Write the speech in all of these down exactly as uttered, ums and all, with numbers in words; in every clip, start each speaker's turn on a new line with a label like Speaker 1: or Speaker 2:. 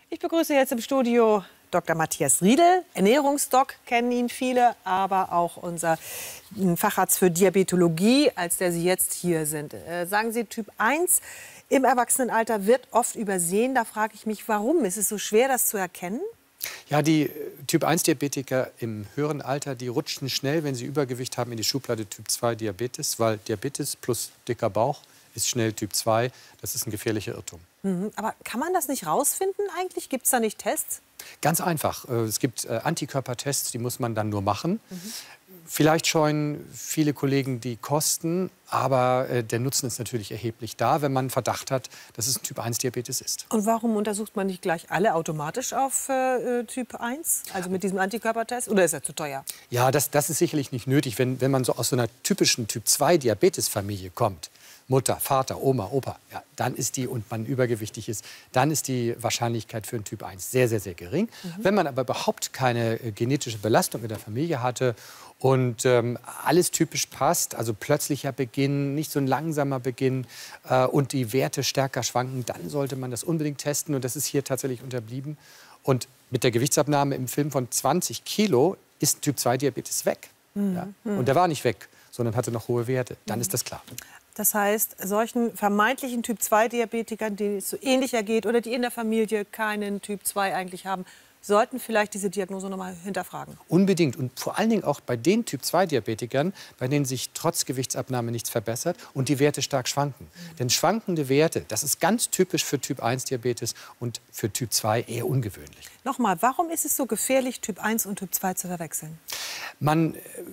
Speaker 1: Ich begrüße jetzt im Studio Doktor Matthias Riedel, Ernährungsdoc, kennen ihn viele, aber auch unser Facharzt für Diabetologie, als der Sie jetzt hier sind. Äh, sagen Sie, Typ eins im Erwachsenenalter wird oft übersehen. Da frage ich mich, warum? Ist es so schwer, das zu erkennen?
Speaker 2: Ja, die Typ eins Diabetiker im höheren Alter, die rutschen schnell, wenn sie Übergewicht haben, in die Schublade Typ zwei Diabetes, weil Diabetes plus dicker Bauch ist schnell Typ zwei. Das ist ein gefährlicher Irrtum.
Speaker 1: Mhm, aber kann man das nicht rausfinden eigentlich? Gibt es da nicht Tests?
Speaker 2: Ganz einfach. Es gibt Antikörpertests, die muss man dann nur machen. Mhm. Vielleicht scheuen viele Kollegen die Kosten, aber äh, der Nutzen ist natürlich erheblich da, wenn man einen Verdacht hat, dass es ein Typ eins Diabetes ist.
Speaker 1: Und warum untersucht man nicht gleich alle automatisch auf äh, Typ eins, also mit diesem Antikörpertest? Oder ist er zu teuer?
Speaker 2: Ja, das, das ist sicherlich nicht nötig, wenn, wenn man so aus so einer typischen Typ zwei Diabetesfamilie kommt. Mutter, Vater, Oma, Opa, ja, dann ist die, und man übergewichtig ist, dann ist die Wahrscheinlichkeit für einen Typ eins sehr, sehr, sehr gering. Mhm. Wenn man aber überhaupt keine äh, genetische Belastung in der Familie hatte und ähm, alles typisch passt, also plötzlicher Beginn, nicht so ein langsamer Beginn äh, und die Werte stärker schwanken, dann sollte man das unbedingt testen. Und das ist hier tatsächlich unterblieben. Und mit der Gewichtsabnahme im Film von zwanzig Kilo ist Typ zwei Diabetes weg. Mhm. Ja? Und der war nicht weg, sondern hatte noch hohe Werte. Dann mhm. ist das klar.
Speaker 1: Das heißt, solchen vermeintlichen Typ zwei Diabetikern, denen es so ähnlich ergeht oder die in der Familie keinen Typ zwei eigentlich haben, sollten vielleicht diese Diagnose noch mal hinterfragen.
Speaker 2: Unbedingt. Und vor allen Dingen auch bei den Typ zwei Diabetikern, bei denen sich trotz Gewichtsabnahme nichts verbessert und die Werte stark schwanken. Mhm. Denn schwankende Werte, das ist ganz typisch für Typ eins Diabetes und für Typ zwei eher ungewöhnlich.
Speaker 1: Nochmal, warum ist es so gefährlich, Typ eins und Typ zwei zu verwechseln?
Speaker 2: Man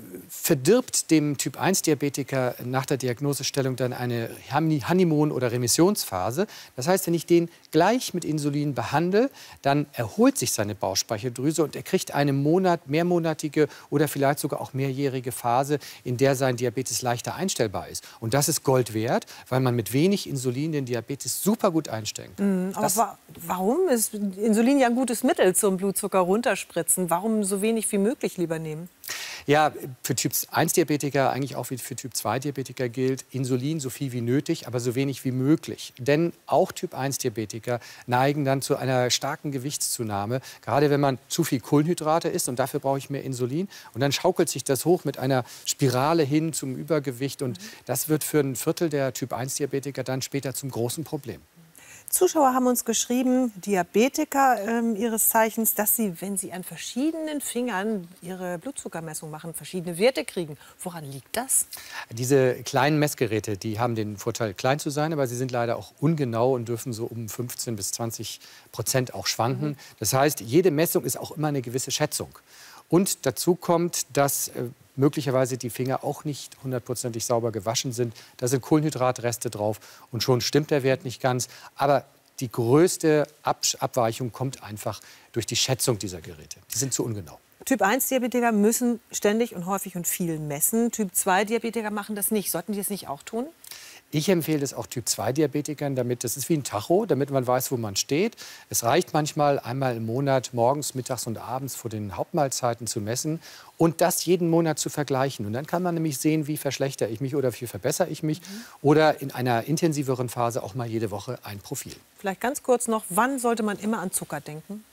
Speaker 2: verdirbt dem Typ eins Diabetiker nach der Diagnosestellung dann eine Honeymoon- oder Remissionsphase. Das heißt, wenn ich den gleich mit Insulin behandle, dann erholt sich seine Bauchspeicheldrüse und er kriegt eine Monat, mehrmonatige oder vielleicht sogar auch mehrjährige Phase, in der sein Diabetes leichter einstellbar ist. Und das ist Gold wert, weil man mit wenig Insulin den Diabetes super gut einstellen kann.
Speaker 1: Mhm, aber wa warum ist Insulin ja ein gutes Mittel zum Blutzucker runterspritzen? Warum so wenig wie möglich lieber nehmen?
Speaker 2: Ja, für Typ eins Diabetiker, eigentlich auch wie für Typ zwei Diabetiker gilt, Insulin so viel wie nötig, aber so wenig wie möglich. Denn auch Typ eins Diabetiker neigen dann zu einer starken Gewichtszunahme, gerade wenn man zu viel Kohlenhydrate isst und dafür brauche ich mehr Insulin. Und dann schaukelt sich das hoch mit einer Spirale hin zum Übergewicht und das wird für ein Viertel der Typ eins Diabetiker dann später zum großen Problem.
Speaker 1: Zuschauer haben uns geschrieben, Diabetiker äh, ihres Zeichens, dass sie, wenn sie an verschiedenen Fingern ihre Blutzuckermessung machen, verschiedene Werte kriegen. Woran liegt das?
Speaker 2: Diese kleinen Messgeräte, die haben den Vorteil, klein zu sein, aber sie sind leider auch ungenau und dürfen so um fünfzehn bis zwanzig Prozent auch schwanken. Mhm. Das heißt, jede Messung ist auch immer eine gewisse Schätzung. Und dazu kommt, dass äh, möglicherweise die Finger auch nicht hundertprozentig sauber gewaschen sind. Da sind Kohlenhydratreste drauf und schon stimmt der Wert nicht ganz. Aber die größte Ab Abweichung kommt einfach durch die Schätzung dieser Geräte. Die sind zu ungenau.
Speaker 1: Typ eins Diabetiker müssen ständig und häufig und viel messen. Typ zwei Diabetiker machen das nicht. Sollten die es nicht auch tun?
Speaker 2: Ich empfehle es auch Typ zwei Diabetikern, damit, das ist wie ein Tacho, damit man weiß, wo man steht. Es reicht manchmal einmal im Monat, morgens, mittags und abends vor den Hauptmahlzeiten zu messen und das jeden Monat zu vergleichen. Und dann kann man nämlich sehen, wie verschlechter ich mich oder wie verbessere ich mich. Mhm. Oder in einer intensiveren Phase auch mal jede Woche ein Profil.
Speaker 1: Vielleicht ganz kurz noch, wann sollte man immer an Zucker denken?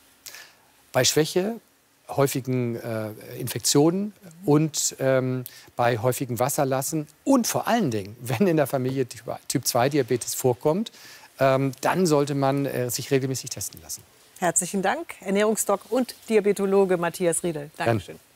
Speaker 2: Bei Schwäche, häufigen äh, Infektionen mhm. und ähm, bei häufigen Wasserlassen und vor allen Dingen, wenn in der Familie Typ zwei Diabetes vorkommt, ähm, dann sollte man äh, sich regelmäßig testen lassen.
Speaker 1: Herzlichen Dank, Ernährungsdoc und Diabetologe Matthias Riedel. Dankeschön.
Speaker 2: Dann.